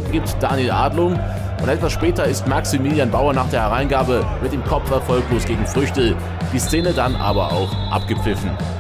gibt Daniel Adlung und etwas später ist Maximilian Bauer nach der Hereingabe mit dem Kopf erfolglos gegen Früchte, die Szene dann aber auch abgepfiffen.